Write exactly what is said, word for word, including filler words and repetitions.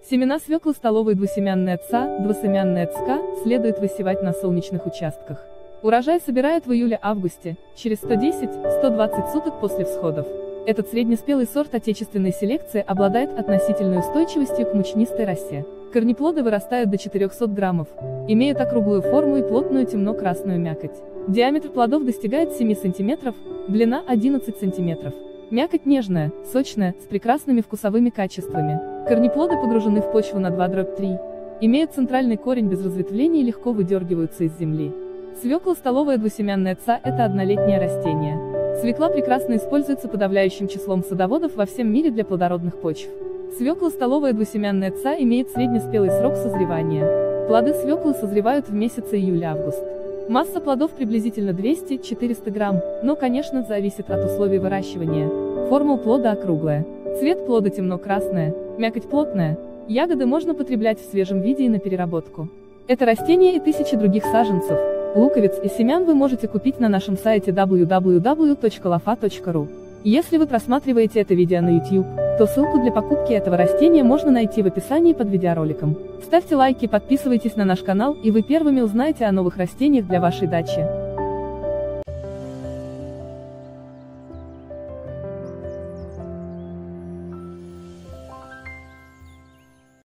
Семена свеклы столовой двусемянная ца, двусемянная цка следует высевать на солнечных участках. Урожай собирают в июле-августе, через сто десять — сто двадцать суток после всходов. Этот среднеспелый сорт отечественной селекции обладает относительной устойчивостью к мучнистой росе. Корнеплоды вырастают до четырёхсот граммов, имеют округлую форму и плотную темно-красную мякоть. Диаметр плодов достигает семи сантиметров, длина одиннадцать сантиметров. Мякоть нежная, сочная, с прекрасными вкусовыми качествами. Корнеплоды погружены в почву на два дробь три. Имеют центральный корень без разветвлений и легко выдергиваются из земли. Свекла столовая двусемянная ца – это однолетнее растение. Свекла прекрасно используется подавляющим числом садоводов во всем мире для плодородных почв. Свекла столовая двусемянная ца имеет среднеспелый срок созревания. Плоды свеклы созревают в месяце июль-август. Масса плодов приблизительно двести — четыреста грамм, но, конечно, зависит от условий выращивания. Форма у плода округлая. Цвет плода темно-красная, мякоть плотная. Ягоды можно потреблять в свежем виде и на переработку. Это растение и тысячи других саженцев, луковиц и семян вы можете купить на нашем сайте дабл ю дабл ю дабл ю точка лофа точка ру. Если вы просматриваете это видео на YouTube, то ссылку для покупки этого растения можно найти в описании под видеороликом. Ставьте лайки, подписывайтесь на наш канал, и вы первыми узнаете о новых растениях для вашей дачи.